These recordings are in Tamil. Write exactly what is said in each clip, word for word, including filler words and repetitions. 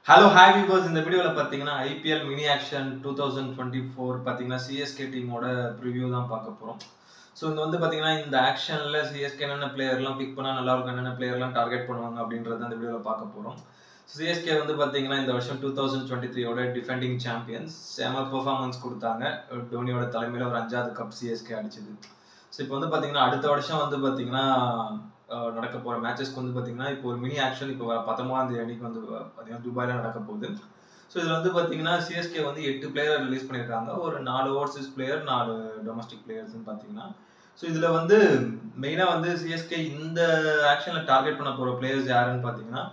Hello, hi viewers. இந்த வீடியோல பாத்தீங்கன்னா I P L mini action twenty twenty-four பாத்தீங்கன்னா C S K டீமோட ப்ரிவ்யூ தான் பார்க்க போறோம். சோ இது வந்து பாத்தீங்கன்னா இந்த ஆக்ஷன்ல C S K என்னென்ன பிளேயர்லாம் பிக் பண்ணா நல்லா இருக்கும், என்னென்ன பிளேயர்லாம் டார்கெட் பண்ணுவாங்க அப்படின்றத இந்த வீடியோல பார்க்க போறோம். C S K வந்து பாத்தீங்கன்னா இந்த வருஷம் twenty twenty-three ஓட டிஃபெண்டிங் சாம்பியன்ஸ். செம பெர்ஃபார்மன்ஸ் கொடுத்தாங்க. டோனியோட தலைமையில ஒரு அஞ்சாவது கப் C S K அடிச்சது. சோ இப்போ வந்து பாத்தீங்கன்னா அடுத்த வருஷம் வந்து பாத்தீங்கன்னா நடக்க போற மேட்சஸ்க்கு வந்து பாத்தீங்கன்னா இப்போ ஒரு மினி ஆக்ஷன் இப்போ பத்தொன்பதாம் தேதி அன்னைக்கு வந்து பாத்தீங்கன்னா துபாயில நடக்க போகுது. ஸோ இதுல வந்து பாத்தீங்கன்னா C S K வந்து எட்டு பிளேயர் ரிலீஸ் பண்ணிருக்காங்க. ஒரு நாலு ஓவர்சீஸ் பிளேயர், நாலு டொமஸ்டிக் பிளேயர்ஸ்னு பாத்தீங்கன்னா. ஸோ இதுல வந்து மெயினா வந்து C S K இந்த ஆக்ஷன்ல டார்கெட் பண்ண போற பிளேயர்ஸ் யாருன்னு பாத்தீங்கன்னா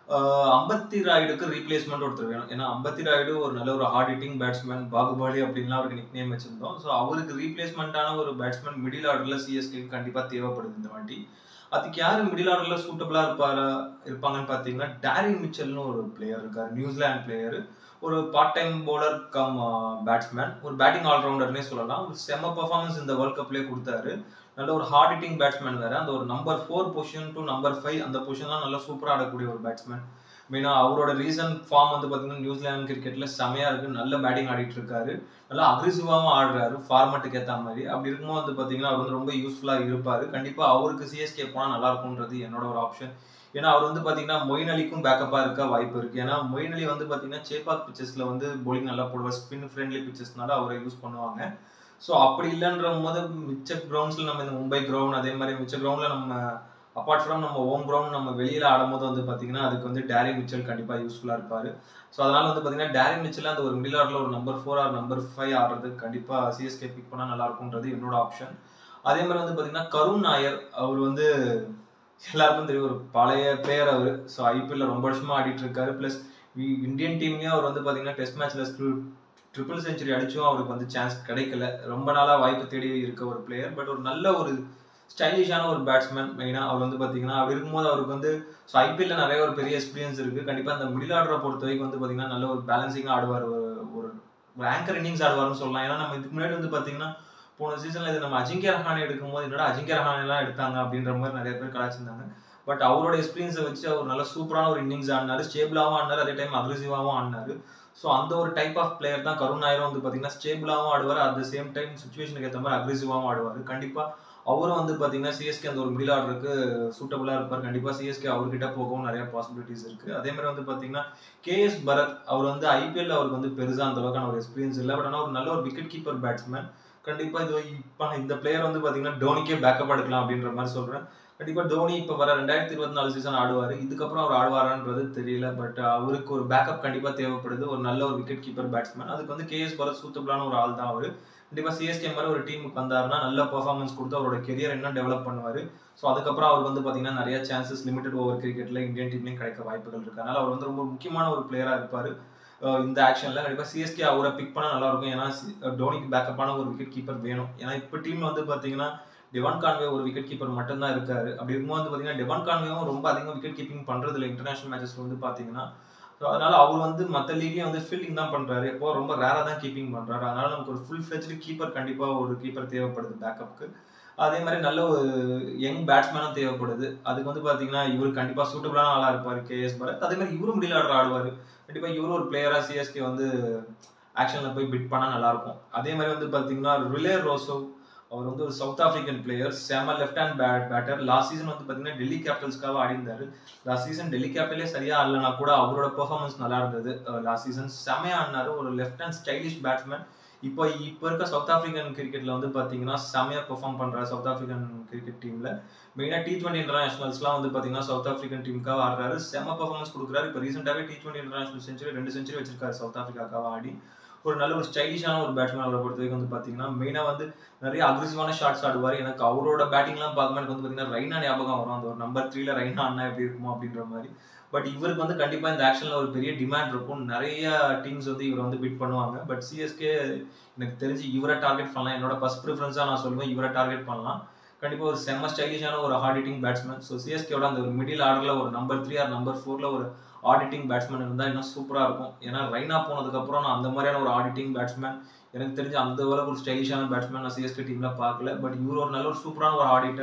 அம்பத்தி ராயுடுக்கு ரீப்ளேஸ்மெண்ட் ஒருத்தர் வேணும். ஏன்னா அம்பத்தி ராயுடு ஒரு நல்ல ஒரு ஹார்ட் ஹிட்டிங் பேட்ஸ்மேன், பாகுபாலி அப்படின்லாம் அவருக்கு நிக் நேம் வச்சிருந்தோம். ஸோ அவருக்கு ரீப்ளேஸ்மெண்டான ஒரு பேட்ஸ்மேன் மிடில் ஆர்டர்ல C S K கண்டிப்பா தேவைப்படுது இந்த வாட்டி. அதுக்கு யாரு மிடில் ஆர்டர்ல சூட்டபிளா இருப்பாரு இருப்பாங்கன்னு பாத்தீங்கன்னா டாரின் மிச்சல்னு ஒரு பிளேயர் இருக்காரு, நியூசிலாந்து பிளேயர். ஒரு part time bowler cum batsman, ஒரு பேட்டிங் ஆல்ரவுண்டர்னே சொல்லலாம். ஒரு செம பெர்ஃபார்மன்ஸ் இந்த வேர்ல்ட் கப்லயே கொடுத்தாரு. நல்ல ஒரு ஹார்ட் ஹிட்டிங் பேட்ஸ்மேன் வேற. அந்த ஒரு number four position to number five அந்த பொசிஷன்லாம் நல்லா சூப்பரா ஆடக்கூடிய ஒரு பேட்ஸ்மேன். மெயினா அவரோட ரீசன்ட் ஃபார்ம் வந்து பாத்தீங்கன்னா நியூசிலாந்து கிரிக்கெட்ல செமையா இருக்கு. நல்ல பேட்டிங் ஆடிட்டு இருக்காரு, நல்லா அக்ரெசிவாவும் ஆடுறாரு ஃபார்மேட்டுக்கு ஏற்ற மாதிரி. அப்படி இருக்கும்போது வந்து பாத்தீங்கன்னா அவர் வந்து ரொம்ப யூஸ்ஃபுல்லா இருப்பாரு. கண்டிப்பா அவருக்கு C S K போனா நல்லா இருக்கும்ன்றது என்னோட ஒரு ஆப்ஷன். ஏன்னா அவர் வந்து பாத்தீங்கன்னா மொயின் அலிக்கும் பேக்கப்பா இருக்க வாய்ப்பு இருக்கு. ஏன்னா மொயின் அலி வந்து பாத்தீங்கன்னா சேப்பாக் பிச்சஸ்ல வந்து போலிங் நல்லா போடுவார். ஸ்பின் ஃப்ரெண்ட்லி பிச்சஸ்னால அவரை யூஸ் பண்ணுவாங்க. ஸோ அப்படி இல்லைன்ற போது மிச்ச கிரவுண்ட்ஸ்ல நம்ம இந்த மும்பை கிரவுண்ட், அதே மாதிரி மிச்ச கிரவுண்ட்ல நம்ம அப்பார்ட் ஃப்ரம் நம்ம ஹோம் கிரவுண்ட் நம்ம வெளியில ஆடும்போது வந்து பாத்தீங்கன்னா அதுக்கு வந்து டாரின் மிச்சல் கண்டிப்பா யூஸ்ஃபுல்லா இருப்பாரு. ஸோ அதனால வந்து பாத்தீங்கன்னா டாரின் மிச்சல் அந்த ஒரு மிடில் ஆர்டர்ல ஒரு number four or number five ஆடுறதுக்கு கண்டிப்பா C S K பிக் பண்ணா நல்லா இருக்கும்ன்றது என்னோட ஆப்ஷன். அதே மாதிரி வந்து பாத்தீங்கன்னா கருண் நாயர், அவர் வந்து எல்லாருக்கும் தெரியும், ஒரு பழைய பிளேயர் அவரு. ஸோ I P L ரொம்ப வருஷமா ஆடிட்டு இருக்காரு. பிளஸ் இந்தியன் டீம்லயும் அவர் வந்து பாத்தீங்கன்னா டெஸ்ட் மேட்ச்ல ட்ரிபிள் செஞ்சுரி அடிச்சும் அவருக்கு வந்து சான்ஸ் கிடைக்கல. ரொம்ப நாளா வாய்ப்பு தேடி இருக்க ஒரு பிளேயர். பட் ஒரு நல்ல ஒரு ஸ்டைலிஷான ஒரு பேட்ஸ்மேன். மெயினா அவர் வந்து பாத்தீங்கன்னா அப்படி இருக்கும்போது அவருக்கு வந்து I P L நிறைய ஒரு பெரிய எக்ஸ்பீரியன்ஸ் இருக்கு. கண்டிப்பா இந்த மிடில் ஆர்டரை பொறுத்த வரைக்கும் வந்து பாத்தீங்கன்னா நல்ல ஒரு பேலன்சிங்கா ஆடுவார். ஒரு ஒரு ஆங்கர் இன்னிங்ஸ் ஆடுவார்னு சொல்லலாம். ஏன்னா நம்ம இதுக்கு முன்னாடி வந்து பாத்தீங்கன்னா போன சீசன்ல இது நம்ம அஜிங்கிய ரஹானே எடுக்கும்போது என்னடா அஜிங்கிய ரஹானே எல்லாம் எடுத்தாங்க அப்படின்ற மாதிரி நிறைய பேர் கலாச்சிருந்தாங்க. பட் அவரோட எக்ஸ்பீரியன்ஸை வச்சு அவர் நல்ல சூப்பரான ஒரு இன்னிங்ஸ் ஆடினாரு, ஸ்டேபிளாவும் ஆடினாரு, அதே டைம் அக்ரெசிவாவும் ஆடினாரு. ஸோ அந்த ஒரு டைப் ஆஃப் பிளேயர் தான் கருண் நாயரும். வந்து பாத்தீங்கன்னா ஸ்டேபிளாவும் ஆடுவார், அட் த சேம் டைம் சுச்சுவேஷனுக்கு ஏற்ற மாதிரி அக்ரெசிவாவும் ஆடுவார். கண்டிப்பா அவரும் வந்து பாத்தீங்கன்னா C S K அந்த ஒரு மிடில் ஆர்டருக்கு சூட்டபிளா இருப்பார். கண்டிப்பா C S K அவர்கிட்ட போகவும் நிறைய பாசிபிலிட்டிஸ் இருக்கு. அதே மாதிரி வந்து பாத்தீங்கன்னா K S பரத், அவர் வந்து I P L அவருக்கு வந்து பெருசா அந்த அளவுக்கான ஒரு எக்ஸ்பீரியன்ஸ் இல்லை. பட் ஆனால் ஒரு நல்ல ஒரு விக்கெட் கீப்பர் பேட்ஸ்மேன். கண்டிப்பா இது இப்ப இந்த பிளேயர் வந்து பாத்தீங்கன்னா டோனிக்கே பேக்கப் எடுக்கலாம் அப்படின்ற மாதிரி சொல்றேன். கண்டிப்பா டோனி இப்ப வர ரெண்டாயிரத்தி இருபத்தி நாலு சீசன் ஆடுவாரு. இதுக்கப்புறம் அவர் ஆடுவாரான்றது தெரியல. பட் அவருக்கு ஒரு பேக்கப் கண்டிப்பா தேவைப்படுது. ஒரு நல்ல ஒரு விக்கெட் கீப்பர் பேட்ஸ்மேன். அதுக்கு வந்து K S பரத் சூட்டபிளான ஒரு ஆள் தான் அவரு. கண்டிப்பா C S K மாதிரி ஒரு டீமுக்கு வந்தாருன்னா நல்ல பெர்ஃபார்மன்ஸ் கொடுத்து அவரோட கெரியர் இன்னும் டெவலப் பண்ணுவாரு. ஸோ அதுக்கப்புறம் அவருக்கு வந்து பாத்தீங்கன்னா நிறைய சான்சஸ் லிமிடெட் ஓவர் கிரிக்கெட்ல இந்தியன் டீம்லயும் கிடைக்க வாய்ப்புகள் இருக்கு. அதனால அவர் வந்து ரொம்ப முக்கியமான ஒரு பிளேயரா இருப்பாரு இந்த ஆக்ஷன்ல. கண்டிப்பா C S K அவரை பிக் பண்ணா நல்லா இருக்கும். ஏன்னா டோனிக்கு பேக்கப்பான ஒரு விக்கெட் கீப்பர் வேணும். ஏன்னா இப்ப டீம்ல வந்து பாத்தீங்கன்னா டெவான் கான்வே ஒரு விக்கெட் கீப்பர் மட்டும் தான் இருக்காரு. அப்படி இருக்கும்போது வந்து பாத்தீங்கன்னா டெவான் கான்வேவும் ரொம்ப அதிகமா விக்கெட் கீப்பிங் பண்றது இல்லை இன்டர்நேஷனல் மேட்சஸ்ல வந்து பாத்தீங்கன்னா. அதனால அவர் வந்து மத்த லீக்லயும் வந்து ஃபீல்டிங் தான் பண்றாரு. எப்போ ரொம்ப ரேரா தான் கீப்பிங் பண்றாரு. அதனால நமக்கு ஒரு ஃபுல் ஃபிளெஜ்டு கீப்பர் கண்டிப்பா ஒரு கீப்பர் தேவைப்படுது பேக்கப்க்கு. அதே மாதிரி நல்ல ஒரு யங் பேட்ஸ்மேனும் தேவைப்படுது. அதுக்கு வந்து பாத்தீங்கன்னா இவரு கண்டிப்பா சூட்டபிளான ஆளா இருப்பாரு K S பரத். அதே மாதிரி இவரும் மிடில் ஆர்டர் ஆடுவாரு. கண்டிப்பா இவரும் ஒரு பிளேயரா C S K வந்து ஆக்ஷன்ல போய் பிட் பண்ணா நல்லா இருக்கும். அதே மாதிரி வந்து பாத்தீங்கன்னா ரிலே ரோசோ, அவர் வந்து ஒரு சவுத் ஆப்பிரிக்கன் பிளேயர், செம left hand batter. Last season வந்து பாத்தீங்கன்னா டெல்லி கேபிட்டல்ஸ்க்காக ஆடி இருந்தாரு. லாஸ்ட் சீசன் டெல்லி கேபிட்டலே சரியா ஆடலனா கூட அவரோட பெர்ஃபார்மன்ஸ் நல்லா இருந்தது. லாஸ்ட் சீசன் செமையா ஆடினாரு. ஒரு லெஃப்ட் ஹேண்ட் ஸ்டைலிஷ் பேட்ஸ்மேன். இப்போ இப்ப இருக்க சவுத் ஆப்பிரிக்கன் கிரிக்கெட்ல வந்து பாத்தீங்கன்னா செமையா பெர்ஃபார்ம் பண்றாரு சவுத் ஆப்பிரிக்கன் கிரிக்கெட் டீம்ல. மெயினா டி டுவெண்ட்டி இன்டர்நேஷனல்ஸ்லாம் வந்து பாத்தீங்கன்னா சவுத் ஆப்பிரிக்கன் டீமுக்காக ஆடுறாரு. செம பெர்ஃபார்மன்ஸ் கொடுக்குறாரு. இப்போ ரீசெண்டாவே டி டுவெண்ட்டி இன்டர்நேஷனல் செஞ்சுரி ரெண்டு செஞ்சுரி வச்சிருக்காரு சவுத் ஆப்பிரிக்காக்காக ஆடி. ஒரு நல்ல ஒரு ஸ்டைலிஷான ஒரு பேட்ஸ்மேன் அவரை பொறுத்த வரைக்கும் வந்து பாத்தீங்கன்னா மெயினா வந்து நிறைய அக்ரெசிவான ஷாட்ஸ் ஆடுவார். எனக்கு அவரோட பேட்டிங்லாம் பார்க்கும்போது எனக்கு வந்து பாத்தீங்கன்னா ரெய்னா ஞாபகம் வரும். அந்த ஒரு நம்பர் த்ரீல ரெய்னா அண்ணா எப்படி இருக்குமோ அப்படின்ற மாதிரி. பட் இவருக்கு வந்து கண்டிப்பா இந்த ஆக்ஷன்ல ஒரு பெரிய டிமாண்ட் இருக்கும். நிறைய டீம்ஸ் வந்து இவரை வந்து பிட் பண்ணுவாங்க. பட் C S K எனக்கு தெரிஞ்சு இவரை டார்கெட் பண்ணலாம். என்னோட ஃபர்ஸ்ட் ப்ரிஃபரன்ஸா நான் சொல்லுவேன் இவரை டார்கெட் பண்ணலாம். கண்டிப்பா ஒரு செம்ம ஸ்டைலிஷான ஒரு hard hitting batsman. So C S K அந்த ஒரு மிடில் ஆர்டர்ல ஒரு நம்பர் த்ரீ ஆர் நம்பர் ஃபோர்ல ஒரு ஆடிட்டிங் பேட்ஸ்மேன் இருந்தா இன்னும் சூப்பரா இருக்கும். ஏன்னா ரெய்னா போனதுக்கு அப்புறம் நான் அந்த மாதிரியான ஒரு ஆடிட்டிங் பேட்ஸ்மேன் எனக்கு தெரிஞ்சு அந்த அளவுக்கு ஒரு ஸ்டைலிஷான பேட்ஸ்மேன் நான் C S K டீம்ல பார்க்கல. பட் இவர் ஒரு நல்ல ஒரு சூப்பரான ஒரு ஆடிட்டர்.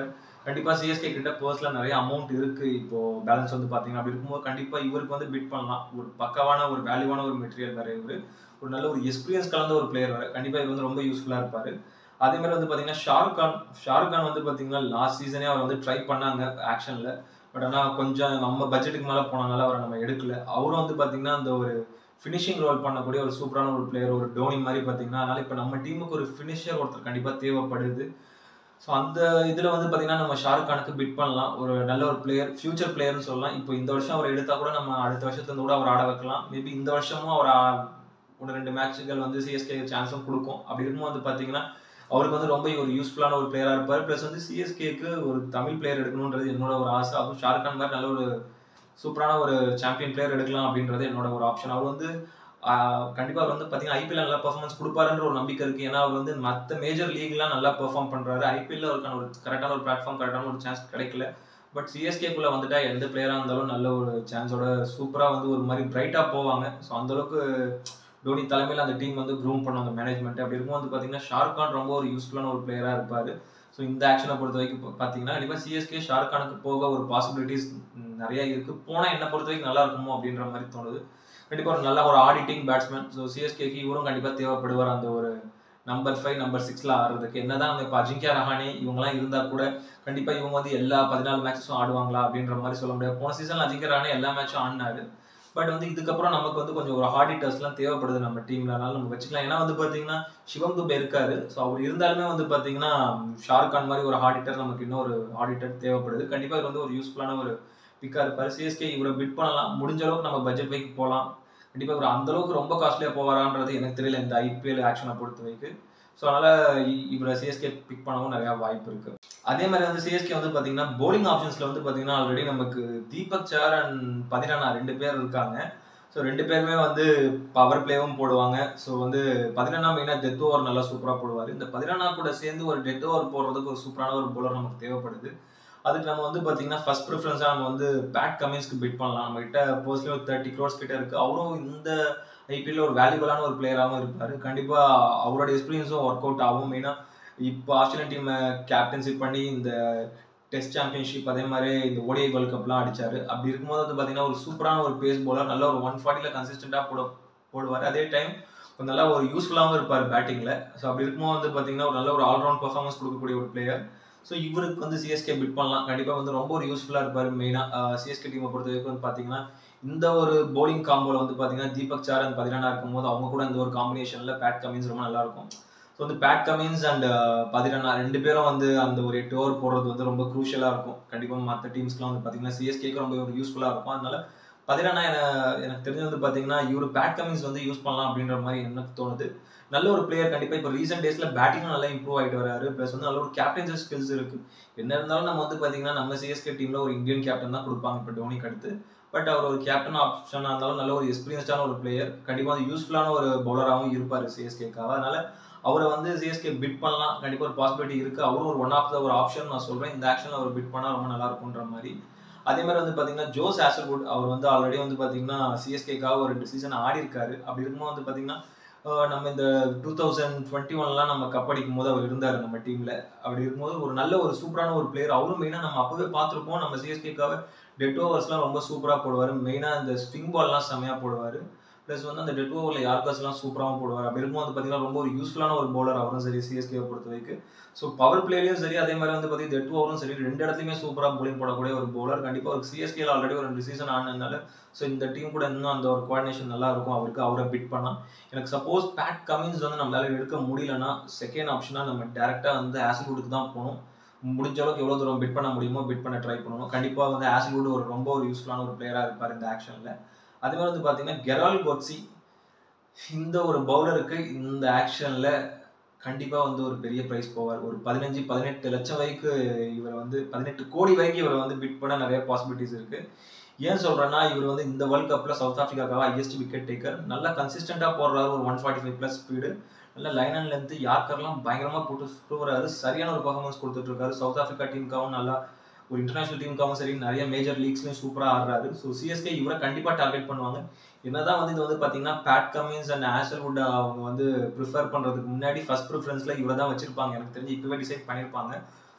கண்டிப்பா சிஎஸ்கே கிட்ட பர்ஸ்ல நிறைய அமௌண்ட் இருக்கு இப்போ பேலன்ஸ் வந்து பாத்தீங்கன்னா அப்படி இருக்கும்போது கண்டிப்பா இவருக்கு வந்து பிட் பண்ணலாம். ஒரு பக்காவான ஒரு வேல்யூவான ஒரு மெட்டீரியல் வேற இவரு. ஒரு நல்ல ஒரு எக்ஸ்பீரியன்ஸ் கலந்த ஒரு பிளேயர் வேற. கண்டிப்பா இது வந்து ரொம்ப யூஸ்ஃபுல்லா இருப்பாரு. அதே மாதிரி வந்து பாத்தீங்கன்னா ஷாருக் கான் ஷாருக் கான் வந்து பாத்தீங்கன்னா லாஸ்ட் சீசனே அவர் வந்து ட்ரை பண்ணாங்க ஆக்ஷன்ல. பட் ஆனா கொஞ்சம் நம்ம பட்ஜெட்டுக்கு மேல போனனால அவரை நம்ம எடுக்கல. அவரும் வந்து பாத்தீங்கன்னா அந்த ஒரு ஃபினிஷிங் ரோல் பண்ணக்கூடிய ஒரு சூப்பரான ஒரு பிளேயர், ஒரு டோனி மாதிரி பாத்தீங்கன்னா. அதனால இப்ப நம்ம டீமுக்கு ஒரு ஃபினிஷர் ஒருத்தர் கண்டிப்பா தேவைப்படுது. ஸோ அந்த இதுல வந்து பாத்தீங்கன்னா நம்ம ஷாருக் கானுக்கு பிட் பண்ணலாம். ஒரு நல்ல ஒரு பிளேயர், ஃபியூச்சர் பிளேயர்னு சொல்லலாம். இப்போ இந்த வருஷம் அவர் எடுத்தா கூட நம்ம அடுத்த வருஷத்துல இருந்து கூட அவர் ஆட வைக்கலாம். மேபி இந்த வருஷமும் அவர் ஒன்று ரெண்டு மேட்சுகள் வந்து சிஎஸ்கே சான்ஸும் கொடுக்கும். அப்படி இருக்கும்போது வந்து பாத்தீங்கன்னா அவருக்கு வந்து ரொம்ப ஒரு யூஸ்ஃபுல்லான ஒரு பிளேயரா இருப்பார். பிளஸ் வந்து சிஎஸ்கேக்கு ஒரு தமிழ் பிளேயர் எடுக்கணுன்றது என்னோட ஒரு ஆசை. அதுவும் ஷாருக் கான் மாதிரி நல்ல ஒரு சூப்பரான ஒரு சாம்பியன் பிளேயர் எடுக்கலாம் அப்படின்றது என்னோட ஒரு ஆப்ஷன். அவர் வந்து கண்டிப்பா அவர் வந்து பாத்தீங்கன்னா ஐபிஎல் நல்லா பெர்ஃபார்மன்ஸ் கொடுப்பாருன்ற ஒரு நம்பிக்கை இருக்கு. ஏன்னா அவர் வந்து மற்ற மேஜர் லீக்லாம் நல்லா பெர்ஃபார்ம் பண்றாரு. ஐபிஎல் அவருக்கான ஒரு கரெக்டான ஒரு பிளாட்ஃபார்ம், கரெக்டான ஒரு சான்ஸ் கிடைக்கல. பட் சிஎஸ்கேக்குள்ள வந்துட்டா எந்த பிளேயரா இருந்தாலும் நல்ல ஒரு சான்ஸோட சூப்பரா வந்து ஒரு மாதிரி பிரைட்டா போவாங்க. ஸோ அந்த அளவுக்கு டோனி தலைமையில் அந்த டீம் வந்து க்ரூம் பண்ணுவாங்க மேனேஜ்மெண்ட். அப்படி இருக்கும் வந்து பாத்தீங்கன்னா ஷாருக் கான் ரொம்ப ஒரு யூஸ்ஃபுல்லான ஒரு பிளேயரா இருப்பாரு. ஸோ இந்த ஆக்ஷனை பொறுத்த வரைக்கும் பாத்தீங்கன்னா கண்டிப்பா சிஎஸ்கே ஷாருக் கானுக்கு போக ஒரு பாசிபிலிட்டிஸ் நிறைய இருக்கு. போனா என்ன பொறுத்த வரைக்கும் நல்லா இருக்குமோ அப்படின்ற மாதிரி தோணுது. கண்டிப்பா ஒரு நல்ல ஒரு ஆடிட்டிங் பேட்ஸ்மேன். ஸோ சிஎஸ்கேக்கு இவரும் கண்டிப்பா தேவைப்படுவார். அந்த ஒரு நம்பர் ஃபைவ் நம்பர் சிக்ஸ்ல ஆடுறதுக்கு. என்னதான் நம்ம இப்போ அஜிங்கியா ரஹானே இவங்கெல்லாம் இருந்தா கூட கண்டிப்பா இவங்க வந்து எல்லா பதினாலு மேட்சஸும் ஆடுவாங்களா அப்படின்ற மாதிரி சொல்ல முடியாது. போன சீசன்ல அஜிங்கியா ரஹானே எல்லா மேட்சும் ஆடினாரு. பட் வந்து இதுக்கப்புறம் நமக்கு வந்து கொஞ்சம் ஒரு ஆடிட்டர்ஸ்லாம் தேவைப்படுது நம்ம டீம்ல. அதனால நம்ம வச்சுக்கலாம். ஏன்னா வந்து பாத்தீங்கன்னா சிவம் துபே இருக்காரு. ஸோ அவர் இருந்தாலுமே வந்து பாத்தீங்கன்னா ஷாருக் கான் மாதிரி ஒரு ஆடிட்டர் நமக்கு இன்னொரு ஆடிட்டர் தேவைப்படுது. கண்டிப்பா இது வந்து ஒரு யூஸ்ஃபுல்லான ஒரு பிக்கா இருப்பாரு. சிஎஸ்கே இவரை பிட் பண்ணலாம். முடிஞ்ச அளவுக்கு நம்ம பட்ஜெட் வைக்கு போகலாம். கண்டிப்பா இவர் அந்த அளவுக்கு ரொம்ப காஸ்ட்லியா போவாரான்றது எனக்கு தெரியல இந்த ஐபிஎல் ஆக்ஷனை பொறுத்த வரைக்கும். ஸோ அதனால இவரை சிஎஸ்கே பிக் பண்ணவும் நிறைய வாய்ப்பு இருக்கு. அதே மாதிரி வந்து சிஎஸ்கே வந்து பாத்தீங்கன்னா போலிங் ஆப்ஷன்ஸ்ல வந்து பாத்தீங்கன்னா ஆல்ரெடி நமக்கு தீபக் சார் அண்ட் பதினானா ரெண்டு பேர் இருக்காங்க. ஸோ ரெண்டு பேருமே வந்து பவர் பிளேவும் போடுவாங்க. ஸோ வந்து பதினானா மெயினா டெத் ஓவர் நல்லா சூப்பரா போடுவாரு. இந்த பதினானா கூட சேர்ந்து ஒரு டெத் ஓவர் போடுறதுக்கு ஒரு சூப்பரான ஒரு போலர் நமக்கு தேவைப்படுது. அதுக்கு நம்ம வந்து பாத்தீங்கன்னா ஃபர்ஸ்ட் ப்ரிஃபரன்ஸா நம்ம வந்து பேட் கமின்ஸ்க்கு பிட் பண்ணலாம். நம்ம கிட்ட பர்ஸ்லி ஒரு தேர்ட்டி க்ரோர்ஸ் கிட்ட இருக்கு. அவரும் இந்த ஐபிஎல் ஒரு வேல்யூபிளான ஒரு பிளேயராகவும் இருப்பாரு. கண்டிப்பா அவரோட எக்ஸ்பீரியன்ஸும் ஒர்க் அவுட் ஆகும். மெயினா இப்போ ஆஸ்திரேலியன் டீம் கேப்டன்ஷிப் பண்ணி இந்த டெஸ்ட் சாம்பியன்ஷிப் அதே மாதிரி இந்த ஓடிஐ வேர்ல்ட் கப்லாம் அடிச்சாரு. அப்படி இருக்கும்போது வந்து பாத்தீங்கன்னா ஒரு சூப்பரான ஒரு பேஸ் போலர், நல்ல ஒரு ஒன் ஃபார்ட்டில கன்சிஸ்டன்டா போட போடுவார். அதே டைம் நல்லா ஒரு யூஸ்ஃபுல்லாகவும் இருப்பார் பேட்டிங்ல. ஸோ அப்படி இருக்கும்போது வந்து பாத்தீங்கன்னா ஒரு நல்ல ஒரு ஆல்ரவுண்ட் பெர்ஃபார்மன்ஸ் கொடுக்கக்கூடிய ஒரு பிளேயர். ஸோ இவருக்கு வந்து சிஎஸ்கே பிட் பண்ணலாம். கண்டிப்பா வந்து ரொம்ப ஒரு யூஸ்ஃபுல்லா இருப்பாரு. மெயினா சிஎஸ்கே டீமை பொறுத்த வரைக்கும் வந்து பாத்தீங்கன்னா இந்த ஒரு போலிங் காம்போல வந்து பாத்தீங்கன்னா தீபக் சார் அண்ட் பதினானா இருக்கும்போது அவங்க கூட இந்த ஒரு காம்பினேஷன்ல பேட் கமின்ஸ் ரொம்ப நல்லா இருக்கும். ஸோ வந்து பேட் கமின்ஸ் அண்ட் பதினானா ரெண்டு பேரும் வந்து அந்த ஒரு எட்டு ஓவர் போடுறது வந்து ரொம்ப குரூஷியலா இருக்கும். கண்டிப்பா மற்ற டீம்ஸ்க்குலாம் வந்து பாத்தீங்கன்னா சிஎஸ்கேக்கு ரொம்ப ஒரு யூஸ்ஃபுல்லா இருக்கும். அதனால பதினானா எனக்கு தெரிஞ்சு வந்து பாத்தீங்கன்னா இவரு பேட் கமின்ஸ் வந்து யூஸ் பண்ணலாம் அப்படின்ற மாதிரி எனக்கு தோணுது. நல்ல ஒரு பிளேயர். கண்டிப்பா இப்போ ரீசெண்ட் டேஸ்ல பேட்டிங்கும் நல்லா இம்ப்ரூவ் ஆகிட்டு வராரு. பிளஸ் வந்து நல்ல ஒரு கேப்டன்சி ஸ்கில்ஸ் இருக்கு. என்ன இருந்தாலும் நம்ம வந்து பாத்தீங்கன்னா நம்ம சிஎஸ்கே டீம்ல ஒரு இந்தியன் கேப்டன் தான் கொடுப்பாங்க இப்போ டோனிக்கு அடுத்து. பட் அவர் ஒரு கேப்டன் ஆப்ஷனா இருந்தாலும் நல்ல ஒரு எக்ஸ்பீரியன்ஸ்டான ஒரு பிளேயர். கண்டிப்பா வந்து யூஸ்ஃபுல்லான ஒரு பவுலராகவும் இருப்பாரு சிஎஸ்கேக்காக. அதனால அவரை வந்து சிஎஸ்கே பிட் பண்ணலாம். கண்டிப்பா ஒரு பாசிபிலிட்டி இருக்கு. அவரும் ஒரு ஒன் ஆஃப் த ஒரு ஆப்ஷன் நான் சொல்றேன். இந்த ஆக்ஷன்ல அவர் பிட் பண்ணா ரொம்ப நல்லா இருக்கும்ன்ற மாதிரி. அதே மாதிரி வந்து பாத்தீங்கன்னா ஜோஸ் ஹேசல்வுட் அவர் வந்து ஆல்ரெடி வந்து பாத்தீங்கன்னா சிஎஸ்கேக்காக ஒரு ரெண்டு சீசன் ஆடி இருக்காரு. அப்படி இருக்கும்போது வந்து பாத்தீங்கன்னா நம்ம இந்த டூ தௌசண்ட் டுவெண்ட்டி ஒன்லாம் நம்ம கப் அடிக்கும் போது அவர் இருந்தாரு நம்ம டீம்ல. அப்படி இருக்கும்போது ஒரு நல்ல ஒரு சூப்பரான ஒரு பிளேயர். அவரும் மெயினா நம்ம அப்பவே பார்த்துருப்போம். நம்ம சிஎஸ்கேக்காக டெட் ஓவர்ஸ்லாம் ரொம்ப சூப்பரா போடுவாரு. மெயினா இந்த ஸ்விங் பால்லாம் செமையா போடுவாரு. பிளஸ் வந்து அந்த டெட் ஓவர்ல யார்கர்ஸ்லாம் சூப்பராகவும் போடுவார். அப்படி இருக்கும்போது வந்து பாத்தீங்கன்னா ரொம்ப ஒரு யூஸ்ஃபுல்லான ஒரு பவுலர் அவரும் சரி சிஎஸ்கே பொறுத்த வரைக்கும். ஸோ பவர் பிளேலையும் சரி அதே மாதிரி வந்து பாத்தீங்கன்னா டெட் ஓவரும் சரி ரெண்டு இடத்துலையுமே சூப்பரா போலிங் போடக்கூடிய ஒரு பவுலர். கண்டிப்பா ஒரு சிஎஸ்கேல ஆல்ரெடி ஒரு ரெண்டு சீசன் ஆனதுனால ஸோ இந்த டீம் கூட இன்னும் அந்த ஒரு கோஆர்டினேஷன் நல்லா இருக்கும் அவருக்கு. அவரை பிட் பண்ணா எனக்கு சப்போஸ் பேட் கமின்ஸ் வந்து நம்மளால எடுக்க முடியலன்னா செகண்ட் ஆப்ஷனா நம்ம டேரக்டா வந்து ஹேசல்வுட்டுக்கு தான் போகணும். முடிஞ்ச அளவுக்கு எவ்வளவு தூரம் பிட் பண்ண முடியுமோ பிட் பண்ண ட்ரை பண்ணணும். கண்டிப்பா வந்து ஹேசல்வுட் ஒரு ரொம்ப ஒரு யூஸ்ஃபுல்லான ஒரு பிளேயரா இருப்பார் இந்த ஆக்ஷன்ல. அதே மாதிரி வந்து பாத்தீங்கன்னா கெரால் கோட்ஸி இந்த ஒரு பவுலருக்கு இந்த ஆக்ஷன்ல கண்டிப்பா வந்து ஒரு பெரிய பிரைஸ் போவார். ஒரு பதினஞ்சு பதினெட்டு லட்சம் வரைக்கும் இவர் வந்து பதினெட்டு கோடி வரைக்கும் இவரை வந்து பிட் பண்ண நிறைய பாசிபிலிட்டிஸ் இருக்கு. ஏன் சொல்றேன்னா இவர் வந்து இந்த வேர்ல்ட் கப்ல சவுத் ஆப்பிரிக்காக்காக ஹையஸ்ட் விக்கெட் டேக்கர். நல்லா கன்சிஸ்டன்டா போடுறாரு. ஒரு one forty five plus speed, நல்ல லைன் அண்ட் லென்த், யார்கர்லாம் பயங்கரமா போட்டு சுற்றுறாரு. சரியான ஒரு பர்ஃபார்மன்ஸ் கொடுத்துட்டு இருக்காரு. சவுத் ஆப்பிரிக்கா டீமுக்காகவும் நல்லா ஒரு இன்டர்நேஷனல் டீமுக்காகவும் சரி நிறைய மேஜர் லீக்ஸ்லயும் சூப்பரா ஆடுறாரு. ஸோ சிஎஸ்கே இவரை கண்டிப்பா டார்கெட் பண்ணுவாங்க. என்னதான் வந்து இது வந்து பாத்தீங்கன்னா பேட் கமின்ஸ் அண்ட் ஹேசல்வுட் அவங்க வந்து ப்ரிஃபர் பண்றதுக்கு முன்னாடி ஃபர்ஸ்ட் ப்ரிஃபரன்ஸ்ல இவரை தான் வச்சிருப்பாங்க. எனக்கு தெரிஞ்சு இப்பவே டிசைட் பண்ணிருப்பாங்க.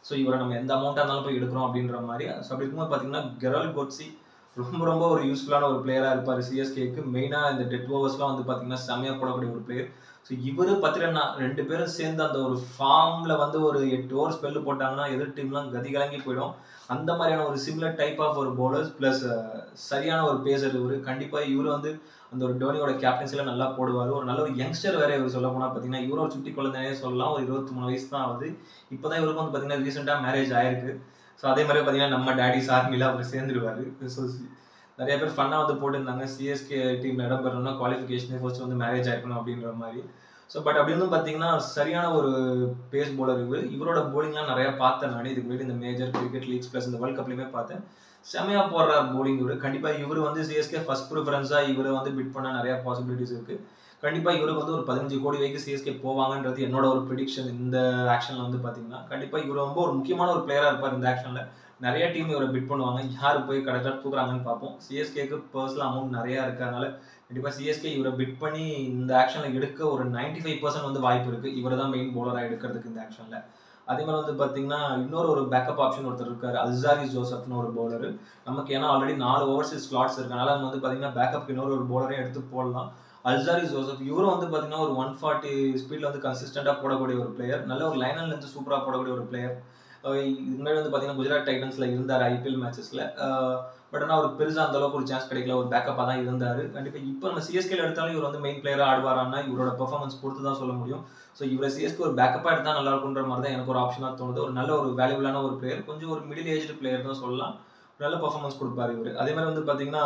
ஸோ இவரை நம்ம எந்த அமௌண்ட்டாக இருந்தாலும் போய் எடுக்கிறோம் அப்படின்ற மாதிரி. ஸோ அப்படி இருக்கும்போது பார்த்தீங்கன்னா கெரால்ட் கோட்ஸி ரொம்ப ரொம்ப ஒரு யூஸ்ஃபுல்லான ஒரு பிளேயராக இருப்பார் சிஎஸ்கேக்கு. மெயினாக இந்த டெட் ஓவர்ஸ்லாம் வந்து பார்த்தீங்கன்னா செம்மையாக போடக்கூடிய ஒரு பிளேயர். ஸோ இவர் பத்திரன்னா ரெண்டு பேரும் சேர்ந்து அந்த ஒரு ஃபார்மில் வந்து ஒரு எட்டு ஓவர் ஸ்பெல்லு போட்டாங்கன்னா எதிர் டீம்லாம் கதி கலங்கி போயிடும். அந்த மாதிரியான ஒரு சிமிலர் டைப் ஆஃப் ஒரு பவுலர்ஸ் ப்ளஸ் சரியான ஒரு பேசர் இவர். கண்டிப்பாக இவர் வந்து அந்த ஒரு டோனியோட கேப்டன்சியில் நல்லா போடுவார். ஒரு நல்ல ஒரு யங்ஸ்டர் வேற இவர் சொல்ல போனால் பார்த்தீங்கன்னா இவரோட ஒரு சுட்டி குழந்தைனே சொல்லலாம். ஒரு இருபத்தி மூணு வயசு தான் ஆகுது. இப்போ தான் இவருக்கு வந்து பார்த்தீங்கன்னா ரீசெண்டாக மேரேஜ் ஆயிருக்கு. ஸோ அதே மாதிரி பார்த்தீங்கன்னா நம்ம டேடி சார்மில அவர் சேர்ந்துருவார். ஸோ நிறைய பேர் ஃபன்னாக வந்து போட்டிருந்தாங்க சிஎஸ்கே டீம் இடம் பெறணும்னா குவாலிஃபிகேஷனே ஃபர்ஸ்ட் வந்து மேரேஜ் ஆகிக்கணும் அப்படின்ற மாதிரி. ஸோ பட் அப்படி இருந்தும் பார்த்தீங்கன்னா சரியான ஒரு பேஸ் பவுலர் இவர். இவரோட போலிங்லாம் நிறையா பார்த்தேன் நான் இதுக்கு முன்னாடி இந்த மேஜர் கிரிக்கெட் லீக்ஸ் ப்ளஸ் இந்த வேர்ல்ட் கப்லையுமே பார்த்தேன். செமையா போடுறார் போலிங் இவர். கண்டிப்பாக இவர் வந்து சிஎஸ்கே ஃபர்ஸ்ட் ப்ரிஃபரன்ஸாக இவரை வந்து பிட் பண்ண நிறையா பாசிபிலிட்டிஸ் இருக்குது. கண்டிப்பாக இவருக்கு வந்து ஒரு பதினஞ்சு கோடி வரைக்கும் சிஎஸ்கே போவாங்கன்றது என்னோட ஒரு ப்ரிடிக்ஷன். இந்த ஆக்ஷனில் வந்து பார்த்தீங்கன்னா கண்டிப்பாக இவர் ரொம்ப ஒரு முக்கியமான ஒரு பிளேயராக இருப்பார் இந்த ஆக்ஷனில். நிறைய டீம் இவரை பிட் பண்ணுவாங்க. யார் போய் கரெக்டாக தூக்குறாங்கன்னு பார்ப்போம். சிஎஸ்கேக்கு பர்சனல் அமௌண்ட் நிறையா இருக்கிறதுனால கண்டிப்பாக சிஎஸ்கே இவரை பிட் பண்ணி இந்த ஆக்ஷனில் எடுக்க ஒரு நைன்டி ஃபைவ் பர்சன்ட் வந்து வாய்ப்பு இருக்குது. இவரை தான் மெயின் பவுலராக எடுக்கிறதுக்கு இந்த ஆக்ஷனில். அதே மாதிரி வந்து பார்த்தீங்கன்னா இன்னொரு ஒரு பேக்கப் ஆப்ஷன் ஒருத்தர் இருக்காரு, அல்சாரி ஜோசப்னு ஒரு பவுலர். நமக்கு ஏன்னா ஆல்ரெடி நாலு ஓவர்ஸ் ஸ்லாட்ஸ் இருக்கனால நம்ம வந்து பார்த்தீங்கன்னா பேக்கப் இன்னொரு ஒரு பவுலரையும் எடுத்து போடலாம். அல்சாரி ஜோசப் இவரும் வந்து பார்த்தீங்கன்னா ஒரு ஒன் ஃபார்ட்டி ஸ்பீடில் வந்து கன்சிஸ்டண்டாக போடக்கூடிய ஒரு பிளேயர். நல்ல ஒரு லைனல் இருந்து சூப்பராக போடக்கூடிய ஒரு பிளேயர். இது முன்னாடி வந்து பார்த்தீங்கன்னா குஜராத் டைட்டன்ஸில் இருந்தார் ஐபிஎல் மேட்சஸில். பட் ஆனால் அவருக்கு பெருசாக அந்த அளவுக்கு ஒரு சான்ஸ் கிடைக்கல. ஒரு பேக்கப்பாக தான் இருந்தார். கண்டிப்பாக இப்போ நம்ம சிஎஸ்கேல எடுத்தாலும் இவர் வந்து மெயின் பிளேயராக ஆடுவாரான்னா இவரோட பெர்ஃபார்மன்ஸ் பொறுத்து தான் சொல்ல முடியும். ஸோ இவரை சிஎஸ்கே ஒரு பேக்கப்பாக எடுத்தால் நல்லா இருக்குன்ற மாதிரி தான் எனக்கு ஒரு ஆப்ஷனாக தோணுது. ஒரு நல்ல ஒரு வேல்யூபிளான ஒரு பிளேயர். கொஞ்சம் ஒரு மிடில் ஏஜ்டு பிளேயர் தான் சொல்லலாம். நல்ல பெர்ஃபார்மன்ஸ் கொடுப்பாரு இவர். அதே மாதிரி வந்து பார்த்தீங்கன்னா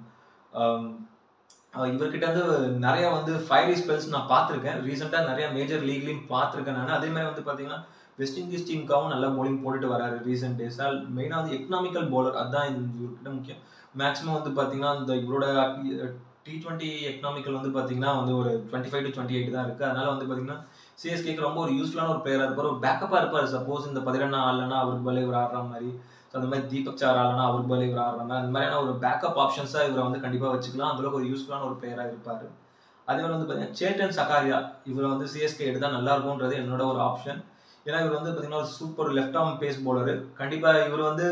இவர்கிட்ட வந்து நிறைய வந்து ஃபைவ் ஸ்பெல்ஸ் நான் பார்த்துருக்கேன். ரீசெண்டாக நிறைய மேஜர் லீக்லையும் பார்த்துருக்கேன் நான். அதே மாதிரி வந்து பார்த்தீங்கன்னா வெஸ்ட் இண்டீஸ் டீமுக்காகவும் நல்லா பவுலிங் போட்டுட்டு வராரு ரீசெண்ட் டேஸாக. மெயினாக வந்து எக்கனாமிக்கல் பவுலர் அதுதான் இவர்கிட்ட முக்கியம். மேக்ஸிமம் வந்து பார்த்தீங்கன்னா இந்த இவரோட டி டுவெண்ட்டி எக்கனாமிக்கல் வந்து பார்த்தீங்கன்னா வந்து ஒரு twenty five to twenty eight தான் இருக்குது. அதனால வந்து பார்த்தீங்கன்னா சிஎஸ்கேக்கு ரொம்ப ஒரு யூஸ்ஃபுல்லான ஒரு பிளேயராக இருப்பார். ஒரு பேக்கப்பாக இருப்பார். சப்போஸ் இந்த பதினெண்ணா ஆடலன்னா அவருக்கு பதில் இவர் ஆடுற மாதிரி. ஸோ அந்த மாதிரி தீபக் சார் ஆடலன்னா அவருக்கு பதில் இவர் ஆடுற மாதிரி. அந்த மாதிரியான ஒரு பேக்கப் ஆப்ஷன்ஸாக இவரை வந்து கண்டிப்பாக வச்சுக்கலாம். அந்தளவுக்கு ஒரு யூஸ்ஃபுல்லான ஒரு பிளேயராக இருப்பார். அதே மாதிரி வந்து பார்த்தீங்கன்னா சேட்டன் சகாரியா இவரை வந்து சிஎஸ்கே எடுத்தால் நல்லா இருக்கும்ன்றது என்னோட ஒரு ஆப்ஷன். ஏன்னா இவர் வந்து பார்த்தீங்கன்னா ஒரு super left arm pace bowler. கண்டிப்பாக இவர் வந்து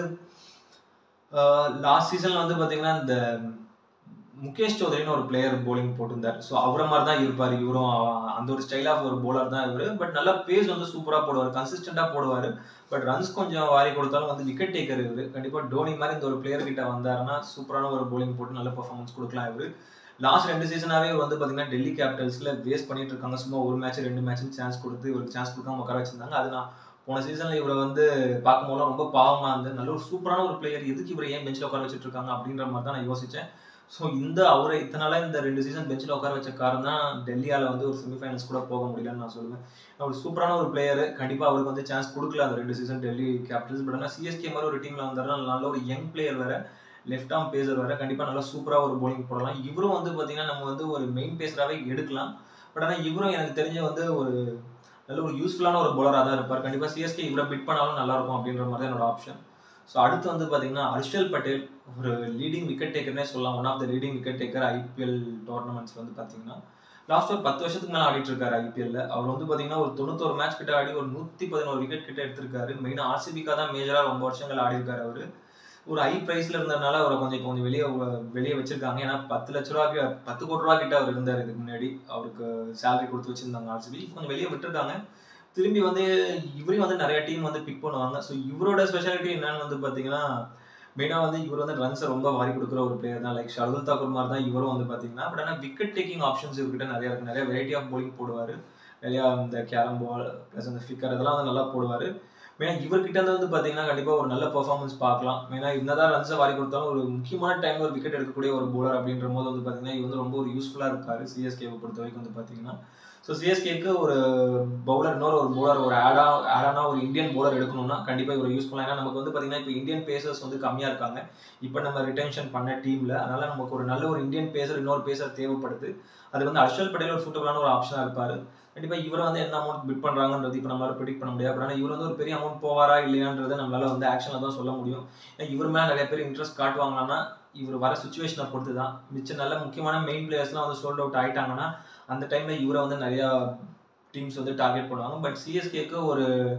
லாஸ்ட் சீசனில் வந்து பார்த்தீங்கன்னா இந்த முகேஷ் சௌத்ரின்னு ஒரு பிளேயர் போலிங் போட்டிருந்தார். ஸோ அவரை மாதிரி தான் இருப்பார் இவரும். அந்த ஒரு ஸ்டைல் ஆஃப் ஒரு பவுலர் தான் இவர். பட் நல்லா பேஸ் வந்து சூப்பராக போடுவார், கன்சிஸ்டண்டாக போடுவார். பட் ரன்ஸ் கொஞ்சம் வாரி கொடுத்தாலும் வந்து விக்கெட் டேக்கர் இவர். கண்டிப்பாக டோனி மாதிரி இந்த ஒரு பிளேயர் கிட்ட வந்தாருன்னா சூப்பரான ஒரு போலிங் போட்டு நல்ல பர்ஃபார்மன்ஸ் கொடுக்கலாம் இவர். லாஸ்ட் ரெண்டு சீசனாவே இவர் வந்து பார்த்தீங்கன்னா டெல்லி கேபிட்டல்ஸ்ல வேஸ்ட் பண்ணிட்டு இருக்காங்க. சும்மா ஒரு மேட்ச் ரெண்டு மேட்ச் சான்ஸ் கொடுத்து இவருக்கு சான்ஸ் கொடுக்காம உட்கார வச்சிருந்தாங்க. அது நான் போன சீசன்ல இவரை வந்து பார்க்கும்போது ரொம்ப பாவமா இருந்தது. நல்ல ஒரு சூப்பரான ஒரு பிளேயர், எதுக்கு இவரை ஏன் பெஞ்சில் உட்கார வச்சுட்டு இருக்காங்க அப்படின்ற மாதிரி தான் நான் யோசிச்சேன். ஸோ இந்த அவரை இத்தனால இந்த ரெண்டு சீசன் பெஞ்சில் உட்கார வச்ச காரணம் தான் டெல்லியால் வந்து ஒரு செமிஃபைனல்ஸ் கூட போக முடியலன்னு நான் சொல்லுவேன். அவர் சூப்பரான ஒரு பிளேயர். கண்டிப்பாக அவருக்கு வந்து சான்ஸ் கொடுக்கல அந்த ரெண்டு சீசன் டெல்லி கேபிட்டல்ஸ். பட் ஆனால் சிஎஸ்கே மாதிரி ஒரு டீமில் வந்தாருன்னா நல்ல ஒரு யங் பிளேயர் வேற, லெஃப்ட் ஆர்ம் பேசர் வேற. கண்டிப்பாக நல்லா சூப்பராக ஒரு போலிங் போடலாம். இவரும் வந்து பார்த்தீங்கன்னா நம்ம வந்து ஒரு மெயின் பேசராகவே எடுக்கலாம். பட் ஆனால் இவரும் எனக்கு தெரிஞ்ச வந்து ஒரு நல்ல ஒரு யூஸ்ஃபுல்லான ஒரு பவுலராக தான் இருப்பார். கண்டிப்பாக சிஎஸ்கே இவரை பிட் பண்ணாலும் நல்லா இருக்கும் அப்படின்ற மாதிரி தான் என்னோட ஆப்ஷன். ஸோ அடுத்து வந்து பார்த்தீங்கன்னா ஹர்ஷல் பட்டேல் ஒரு லீடிங் விக்கெட் டேக்கர்னே சொல்லலாம். One of the leading wicket taker IPL tournaments வந்து பார்த்தீங்கன்னா லாஸ்ட் ஒரு பத்து வருஷத்துக்கு மேலே ஆடிட்டு இருக்காரு ஐபிஎல்ல. அவர் வந்து பார்த்தீங்கன்னா ஒரு தொண்ணூத்தொரு மேட்ச் கிட்ட ஆடி ஒரு நூற்றி பதினோரு விக்கெட் கிட்ட எடுத்திருக்காரு. மெயினாக ஆர்சிபிக்காக தான் மேஜராக ரொம்ப வருஷங்கள் ஆடி இருக்காரு அவர். ஒரு ஹை பிரைஸ்ல இருந்ததுனால அவரை கொஞ்சம் இப்போ கொஞ்சம் வெளியே வெளியே வச்சிருக்காங்க. ஏன்னா பத்து லட்ச ரூபாய்க்கு பத்து கோடி ரூபா கிட்ட அவர் இருந்தார் இதுக்கு முன்னாடி. அவருக்கு சேலரி கொடுத்து வச்சிருந்தாங்க ஆர்சிபி. கொஞ்சம் வெளியே விட்டுருக்காங்க. திரும்பி வந்து இவரையும் வந்து நிறைய டீம் வந்து பிக் பண்ணுவாங்க. ஸோ இவரோட ஸ்பெஷாலிட்டி என்னன்னு வந்து பார்த்தீங்கன்னா மெயினாக வந்து இவர் வந்து ரன்ஸை ரொம்ப வாரி கொடுக்குற ஒரு பிளேயர் தான். லைக் ஷர்துல் தாக்கூர் மாதிரி தான் இவரும் வந்து பார்த்தீங்கன்னா. பட் ஆனால் விக்கெட் டேக்கிங் ஆப்ஷன்ஸ் இவர்கிட்ட நிறைய இருக்குது. நிறைய வெரைட்டி ஆஃப் போலிங் போடுவார். நிறையா இந்த கேரம் பால் ப்ளஸ் அந்த ஃபிக்கர் இதெல்லாம் வந்து நல்லா போடுவார். மெயினாக இவர்கிட்ட வந்து பார்த்தீங்கன்னா கண்டிப்பாக ஒரு நல்ல பெர்ஃபார்மன்ஸ் பார்க்கலாம். மெயினாக என்னதான் ரன்ஸை வாரி கொடுத்தாலும் ஒரு முக்கியமான டைம் ஒரு விக்கெட் எடுக்கக்கூடிய ஒரு பவுலர் அப்படின்ற போது வந்து பார்த்தீங்கன்னா இவர் வந்து ரொம்ப ஒரு யூஸ்ஃபுல்லாக இருப்பார் சிஎஸ்கேவை பொறுத்த வரைக்கும் வந்து பார்த்தீங்கன்னா. ஸோ சிஎஸ்கேக்கு ஒரு பவுலர் இன்னொரு ஒரு பவுலர் ஒரு ஆடா ஆடானா ஒரு இந்தியன் பவுலர் எடுக்கணும்னா கண்டிப்பாக இவர் யூஸ் பண்ணலாம். ஏன்னா நமக்கு வந்து பார்த்தீங்கன்னா இப்போ இந்தியன் பேசர்ஸ் வந்து கம்மியாக இருக்காங்க இப்போ நம்ம ரிட்டென்ஷன் பண்ண டீமில். அதனால நமக்கு ஒரு நல்ல ஒரு இந்தியன் பேசர் இன்னொரு பேசர் தேவைப்படுது. அது வந்து ஹர்ஷல் பட்டேல் ஒரு சூட்டபிளான ஒரு ஆப்ஷனாக இருப்பார். கண்டிப்பாக இவரை வந்து என்ன அமௌண்ட் பிட் பண்ணுறாங்கன்றது இப்போ நம்மளால ப்ரெடிக்ட் பண்ண முடியாது. ஆனால் இவர் வந்து ஒரு பெரிய அமௌண்ட் போவாரா இல்லையான்றதை நம்மளால வந்து ஆக்ஷனில் தான் சொல்ல முடியும். ஏன்னா இவர் மேலே நிறைய பேர் இன்ட்ரெஸ்ட் காட்டுவாங்கன்னா இவர் வர சுச்சுவேஷனை பொறுத்து தான். மிச்சம் நல்ல முக்கியமான மெயின் பிளேயர்ஸ்லாம் வந்து சோல்ட் அவுட் ஆகிட்டாங்கன்னா அந்த டைமில் இவரை வந்து நிறையா டீம்ஸ் வந்து டார்கெட் பண்ணுவாங்க. பட் சிஎஸ்கேக்கு ஒரு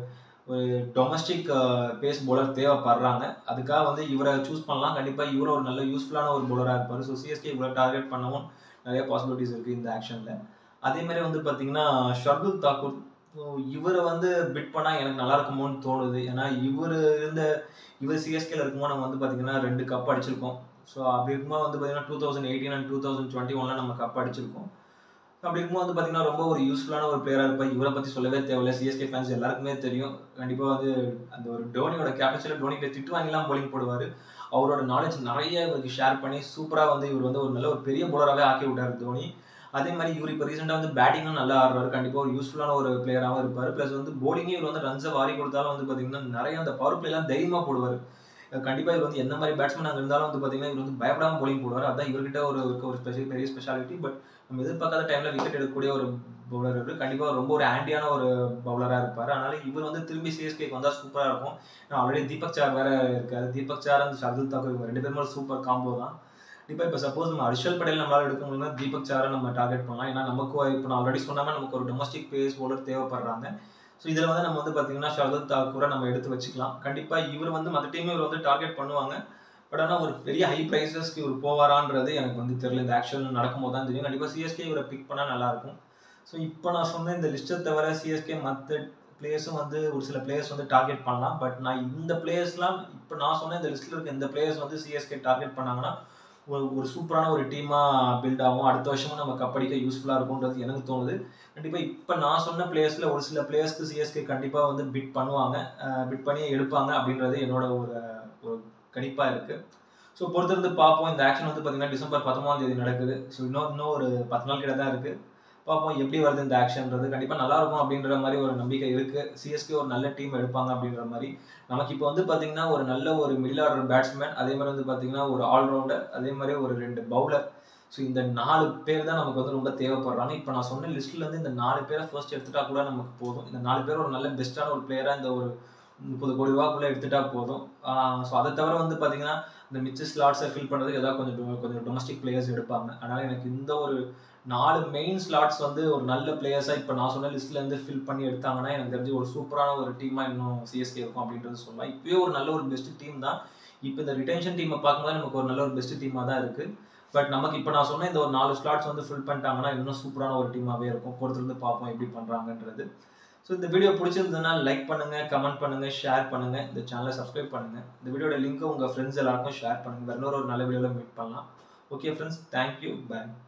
ஒரு டொமஸ்டிக் பேஸ் பவுலர் தேவைப்படுறாங்க. அதுக்காக வந்து இவரை சூஸ் பண்ணலாம். கண்டிப்பாக இவரை ஒரு நல்ல யூஸ்ஃபுல்லான ஒரு பவுலராக இருப்பார். ஸோ சிஎஸ்கே இவரை டார்கெட் பண்ணவும் நிறைய பாசிபிலிட்டிஸ் இருக்குது இந்த ஆக்ஷனில். அதே மாதிரி வந்து பார்த்தீங்கன்னா ஷர்துல் தாக்கூர், ஸோ இவரை வந்து பிட் பண்ணால் எனக்கு நல்லா இருக்குமோன்னு தோணுது. ஏன்னா இவர் இருந்த இவர் சிஎஸ்கேல இருக்கும்போது நம்ம வந்து பார்த்தீங்கன்னா ரெண்டு கப் அடிச்சிருக்கோம். ஸோ அப்படி இருக்கும்போது வந்து பார்த்தீங்கன்னா two thousand eighteen and two thousand twenty ஒன்ல நம்ம கப் அடிச்சிருக்கோம். அப்படி இருக்கும்போது வந்து பார்த்தீங்கன்னா ரொம்ப ஒரு யூஸ்ஃபுல்லான ஒரு பிளேயராக இருப்பார். இவரை பற்றி சொல்லவே தேவையில்லை. சிஎஸ்கே ஃபேன்ஸ் எல்லாருக்குமே தெரியும். கண்டிப்பாக வந்து அந்த ஒரு டோனியோட கேப்டன்சியில் டோனிகிட்ட திட்டு வாங்கிலாம் போலிங் போடுவார். அவரோட நாலேஜ் நிறைய இவருக்கு ஷேர் பண்ணி சூப்பராக வந்து இவர் வந்து ஒரு நல்ல ஒரு பெரிய பவுலராகவே ஆக்கி விட்டார் தோனி. அதே மாதிரி இவர் இப்போ ரீசெண்டாக வந்து பேட்டிங்கும் நல்லா ஆடுறாரு. கண்டிப்பாக ஒரு யூஸ்ஃபுல்லான ஒரு பிளேயராகவும் இருப்பார். ப்ளஸ் வந்து போலிங்கே இவர் வந்து ரன்ஸை வாரி கொடுத்தாலும் வந்து பார்த்தீங்கன்னா நிறைய அந்த பவர் பிளேலாம் தைரியமாக போடுவார். கண்டிப்பாக இவர் வந்து எந்த மாதிரி பேட்ஸ்மேன் அங்கே இருந்தாலும் வந்து பார்த்தீங்கன்னா இவர் வந்து பயப்படாமல் போலிங் போடுவார். அதான் இவர்கிட்ட ஒரு ஒரு ஸ்பெஷல் பெரிய ஸ்பெஷாலிட்டி. பட் நம்ம எதிர்பார்க்காத டைமில் விக்கெட் எடுக்கக்கூடிய ஒரு பவுலர் இவர். கண்டிப்பாக ரொம்ப ஒரு ஆண்டியான ஒரு பவுலராக இருப்பார். அதனால இவர் வந்து திரும்பி சிஎஸ்கேக்கு வந்தால் சூப்பராக இருக்கும். ஆல்ரெடி தீபக் சார் வேற இருக்காரு. தீபக் சார் அண்ட் ஷர்துல் தாக்கூர் ரெண்டு பேருமே சூப்பர் காம்போ தான். கண்டிப்பாக இப்போ சப்போஸ் நம்ம ஹர்ஷல் பட்டேல் நம்மளால எடுக்க முடியும்னா தீபக் சாரை நம்ம டார்கெட் பண்ணலாம். ஏன்னா நமக்கு இப்போ நான் ஆல்ரெடி சொன்னாமல் நமக்கு ஒரு டொமஸ்டிக் பேஸ் பவுலர் தேவைப்படுறாங்க. ஸோ இதில் வந்து நம்ம வந்து பார்த்தீங்கன்னா ஷர்துல் தாக்கூரை நம்ம எடுத்து வச்சுக்கலாம். கண்டிப்பாக இவர் வந்து மற்ற டீமே இவர் வந்து டார்கெட் பண்ணுவாங்க. பட் ஆனால் ஒரு பெரிய ஹை ப்ரைஸஸ்க்கு இவர் போவாரான்றது எனக்கு வந்து தெரியல. இந்த ஆக்ஷன் நடக்கும்போது தான் தெரியும். கண்டிப்பாக சிஎஸ்கே இவரை பிக் பண்ணால் நல்லாயிருக்கும். ஸோ இப்போ நான் சொன்ன இந்த லிஸ்ட்டை தவிர சிஎஸ்கே மற்ற பிளேயர்ஸும் வந்து ஒரு சில பிளேயர்ஸ் வந்து டார்கெட் பண்ணலாம். பட் நான் இந்த பிளேயர்ஸ்லாம் இப்போ நான் சொன்ன இந்த லிஸ்ட்டில் இருக்க இந்த பிளேயர்ஸ் வந்து சிஎஸ்கே டார்கெட் பண்ணாங்கன்னா ஒரு ஒரு சூப்பரான ஒரு டீமாக பில்ட் ஆகும். அடுத்த வருஷமும் நம்ம கப்படிக்க யூஸ்ஃபுல்லாக இருக்கும்ன்றது எனக்கு தோணுது. கண்டிப்பாக இப்போ நான் சொன்ன பிளேயர்ஸில் ஒரு சில பிளேயர்ஸ்க்கு சிஎஸ்கே கண்டிப்பாக வந்து பிட் பண்ணுவாங்க. பிட் பண்ணி எடுப்பாங்க அப்படின்றது என்னோட ஒரு ஒரு கணிப்பாக இருக்குது. ஸோ பொறுத்திருந்து பார்ப்போம். இந்த ஆக்ஷன் வந்து பார்த்தீங்கன்னா டிசம்பர் பத்தொன்பதாம் தேதி நடக்குது. ஸோ இன்னும் இன்னும் ஒரு பத்து நாள் கிட்ட தான் இருக்குது. பார்ப்போம் எப்படி வருது இந்த ஆக்ஷன்றது. கண்டிப்பாக நல்லா இருக்கும் அப்படின்ற மாதிரி ஒரு நம்பிக்கை இருக்குது. சிஎஸ்கே ஒரு நல்ல டீம் எடுப்பாங்க அப்படின்ற மாதிரி. நமக்கு இப்போ வந்து பார்த்தீங்கன்னா ஒரு நல்ல ஒரு மிடில் ஆர்டர் பேட்ஸ்மேன், அதே மாதிரி வந்து பார்த்தீங்கன்னா ஒரு ஆல்ரவுண்டர், அதே மாதிரி ஒரு ரெண்டு பவுலர். ஸோ இந்த நாலு பேர் தான் நமக்கு வந்து ரொம்ப தேவைப்படுறாங்க. இப்போ நான் சொன்ன லிஸ்ட்லேருந்து இந்த நாலு பேரை ஃபர்ஸ்ட் எடுத்துட்டா கூட நமக்கு போதும். இந்த நாலு பேர் ஒரு நல்ல பெஸ்ட்டான ஒரு பிளேயராக இந்த ஒரு முப்பது கோடி ரூபாக்குள்ளே எடுத்துட்டா போதும். ஸோ அதை தவிர வந்து பார்த்தீங்கன்னா இந்த மிச்ச ஸ்லாட்ஸை ஃபில் பண்ணுறதுக்கு ஏதாவது கொஞ்சம் கொஞ்சம் டொமஸ்டிக் பிளேயர்ஸ் எடுப்பாங்க. அதனால் எனக்கு இந்த ஒரு நாலு மெயின் ஸ்லாட்ஸ் வந்து ஒரு நல்ல பிளேயர்ஸாக இப்போ நான் சொன்ன லிஸ்ட்லேருந்து ஃபில் பண்ணி எடுத்தாங்கன்னா எனக்கு தெரிஞ்சு ஒரு சூப்பரான ஒரு டீமாக இன்னும் சிஎஸ்கே இருக்கும் அப்படின்றது சொல்லலாம். இப்போயே ஒரு நல்ல ஒரு பெஸ்ட் டீம் தான். இப்போ இந்த ரிட்டென்ஷன் டீமை பார்க்கும்போது நமக்கு ஒரு நல்ல ஒரு பெஸ்ட் டீமாக தான் இருக்குது. பட் நமக்கு இப்போ நான் சொன்ன இந்த ஒரு நாலு ஸ்லாட்ஸ் வந்து ஃபில் பண்ணிட்டாங்கன்னா இன்னும் சூப்பரான ஒரு டீமாகவே இருக்கும். பொறுத்திருந்து பார்ப்போம் எப்படி பண்ணுறாங்கன்றது. ஸோ இந்த வீடியோ பிடிச்சிருந்ததுன்னா லைக் பண்ணுங்கள், கமெண்ட் பண்ணுங்கள், ஷேர் பண்ணுங்கள், இந்த சேனலை சப்ஸ்கிரைப் பண்ணுங்கள். இந்த வீடியோட லிங்க்கை உங்கள் ஃப்ரெண்ட்ஸ் எல்லாருக்கும் ஷேர் பண்ணுங்கள். வேறு இன்னொரு ஒரு நல்ல வீடியோவில் மீட் பண்ணலாம். ஓகே ஃப்ரெண்ட்ஸ், தேங்க்யூ, பாய்.